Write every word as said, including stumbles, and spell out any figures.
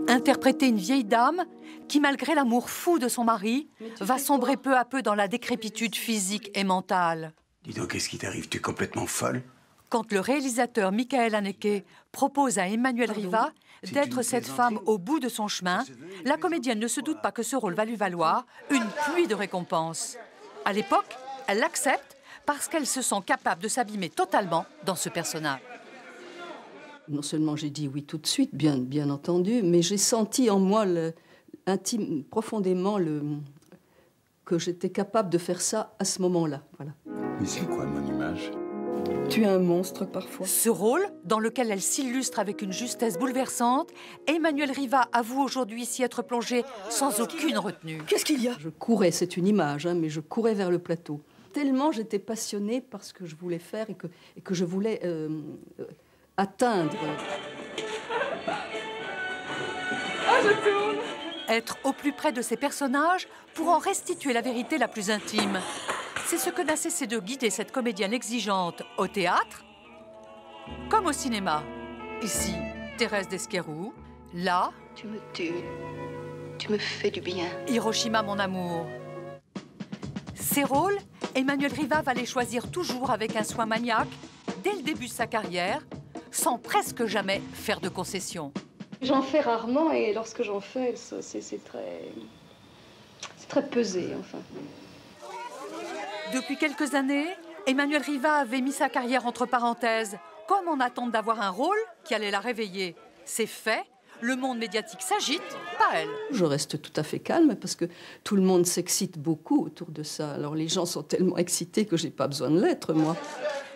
Interpréter une vieille dame qui, malgré l'amour fou de son mari, va sombrer peu à peu dans la décrépitude physique et mentale. Dis donc, qu'est-ce qui t'arrive? Tu es complètement folle? Quand le réalisateur Michael Haneke propose à Emmanuelle Riva d'être cette femme au bout de son chemin, la comédienne ne se doute pas que ce rôle va lui valoir une pluie de récompenses. À l'époque, elle l'accepte parce qu'elle se sent capable de s'abîmer totalement dans ce personnage. Non seulement j'ai dit oui tout de suite, bien, bien entendu, mais j'ai senti en moi le, intime, profondément le, que j'étais capable de faire ça à ce moment-là. Voilà. Mais c'est quoi mon image? Tu es un monstre parfois. Ce rôle, dans lequel elle s'illustre avec une justesse bouleversante, Emmanuelle Riva avoue aujourd'hui s'y être plongée sans aucune retenue. Qu'est-ce qu'il y a? Je courais, c'est une image, hein, mais je courais vers le plateau. Tellement j'étais passionnée par ce que je voulais faire et que, et que je voulais euh, euh, atteindre. Ah, je tourne! Être au plus près de ces personnages pour en restituer la vérité la plus intime. C'est ce que n'a cessé de guider cette comédienne exigeante au théâtre comme au cinéma. Ici, Thérèse d'Esquerroux. Là, tu me tues. Tu me fais du bien. Hiroshima, mon amour. Ces rôles, Emmanuelle Riva va les choisir toujours avec un soin maniaque, dès le début de sa carrière, sans presque jamais faire de concessions. J'en fais rarement et lorsque j'en fais, c'est très... c'est très pesé, enfin. Depuis quelques années, Emmanuelle Riva avait mis sa carrière entre parenthèses, comme en attente d'avoir un rôle qui allait la réveiller. C'est fait, le monde médiatique s'agite, pas elle. Je reste tout à fait calme parce que tout le monde s'excite beaucoup autour de ça. Alors les gens sont tellement excités que j'ai pas besoin de l'être, moi.